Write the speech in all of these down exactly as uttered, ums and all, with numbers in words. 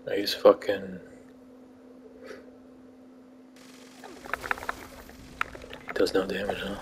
He's fucking... He does no damage, huh?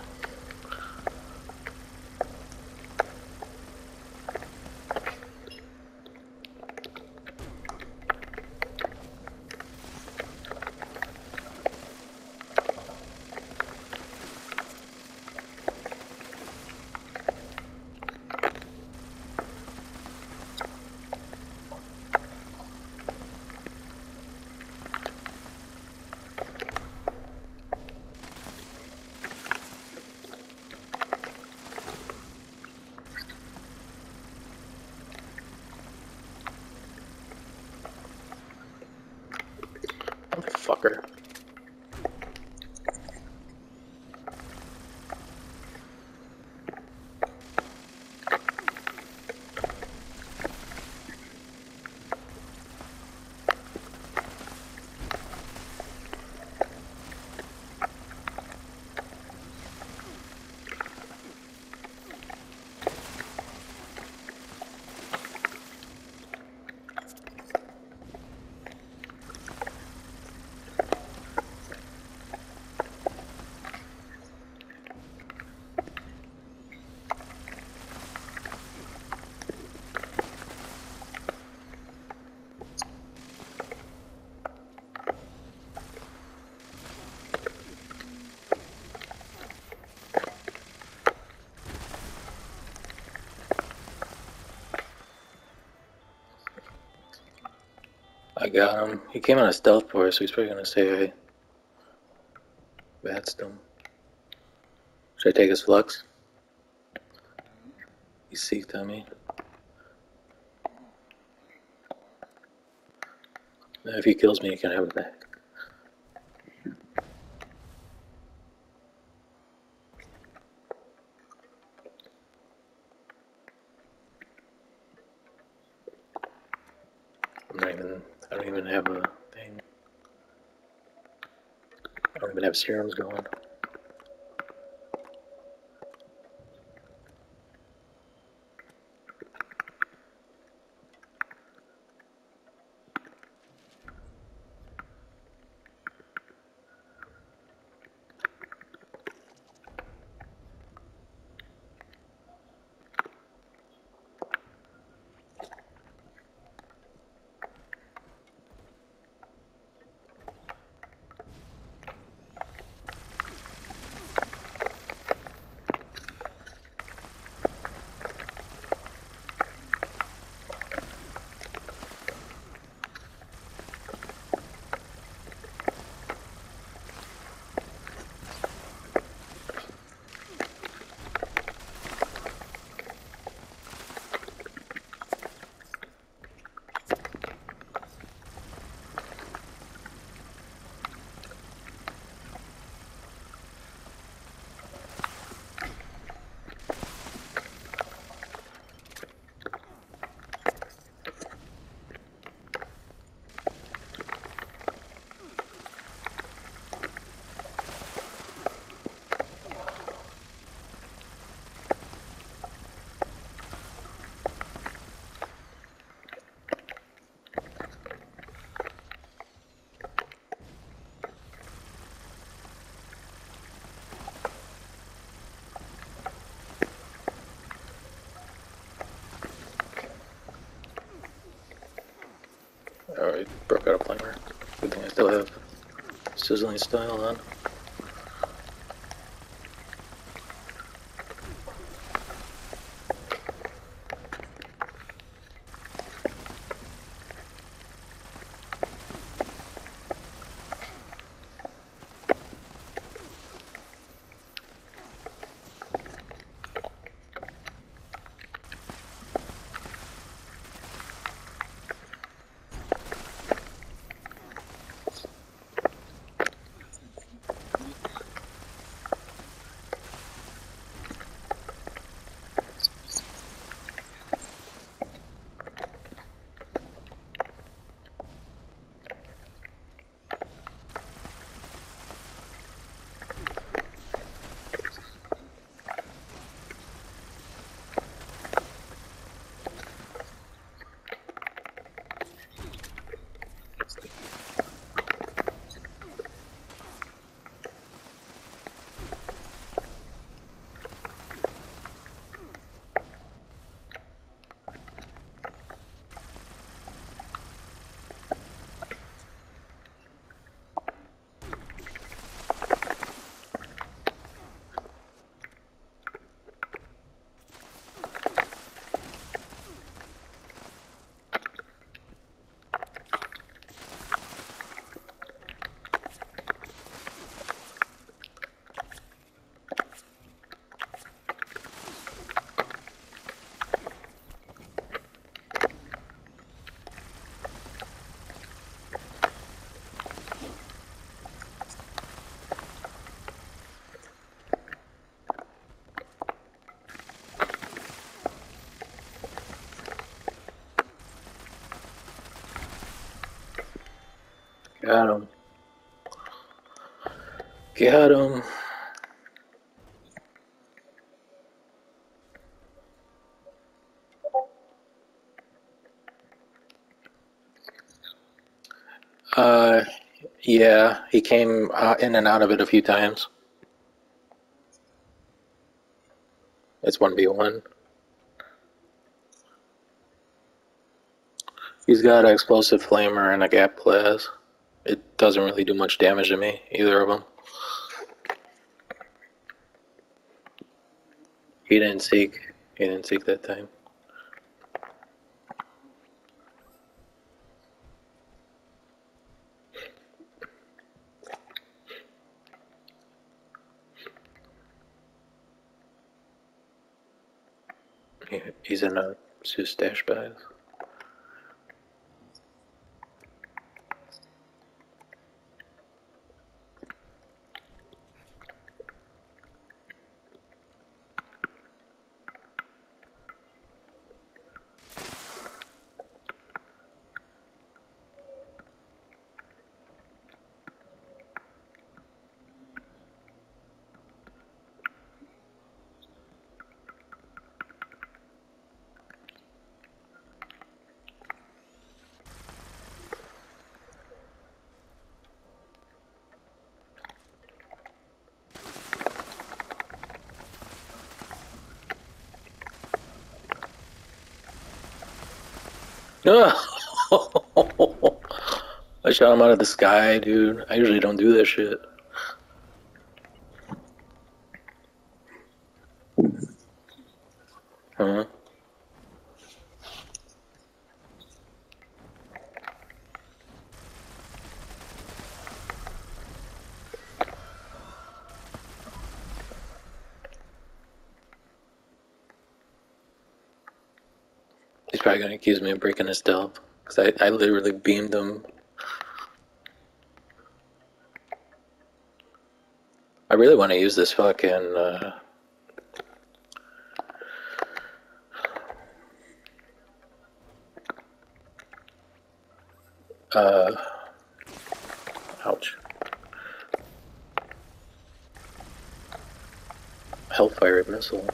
Motherfucker. I got him. He came on a stealth for us, so he's probably gonna say hey. Batsed him. Should I take his flux? He seeked on me. If he kills me, he can have it back. I'm not even, I don't even have a thing. I don't even have serums going. Alright, broke out a flamer. Good thing I still have sizzling style on. Got him. Got him. Uh, yeah, he came uh, in and out of it a few times. It's one v one. He's got an explosive flamer and a gap blast. It doesn't really do much damage to me, either of them. He didn't seek. He didn't seek that time. He, he's in a his stash bag. No! I shot him out of the sky, dude. I usually don't do that shit. Huh? He's probably gonna accuse me of breaking his stealth. Because I, I literally beamed him. I really want to use this fucking, uh... Uh... Ouch. Hellfire missile.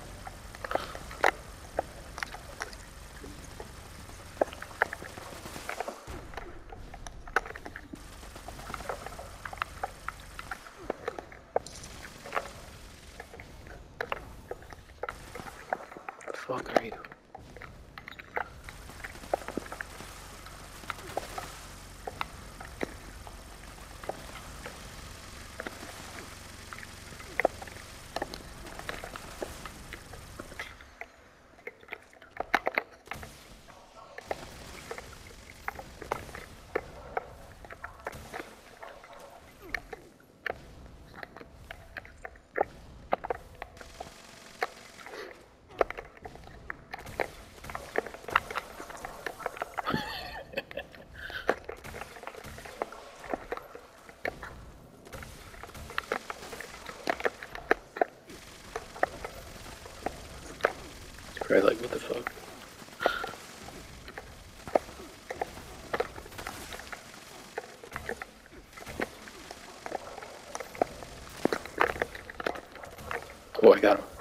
What the fuck are you? Probably like, what the fuck? Oh, I got him.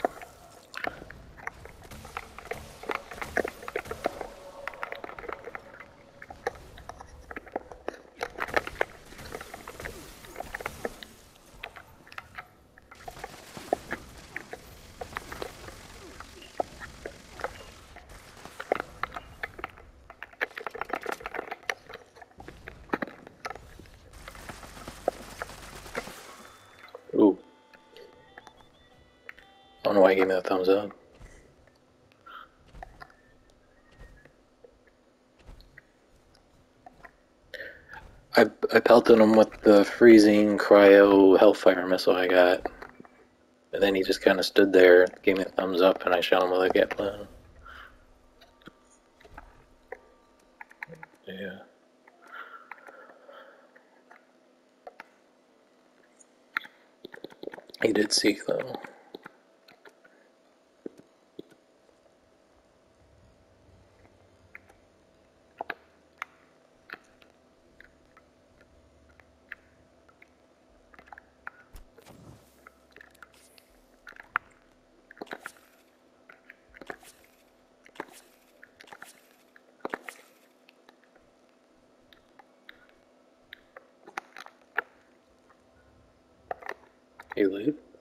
Ooh. I don't know why he gave me that thumbs up. I, I pelted him with the freezing cryo hellfire missile I got. And then he just kind of stood there, gave me a thumbs up, and I shot him with a Gatling. Yeah. He did seek, though. You leave?